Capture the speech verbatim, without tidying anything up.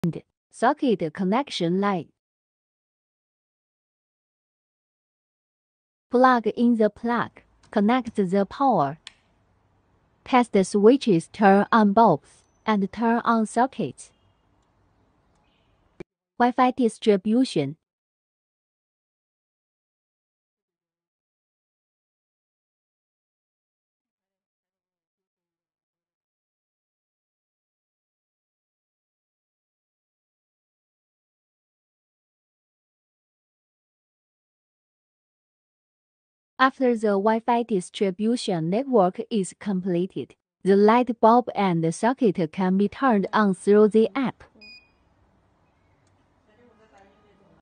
Socket connection light. Plug in the plug. Connect the power. Test the switches, turn on bulbs, and turn on sockets. Wi-Fi distribution. After the Wi-Fi distribution network is completed, the light bulb and socket can be turned on through the app.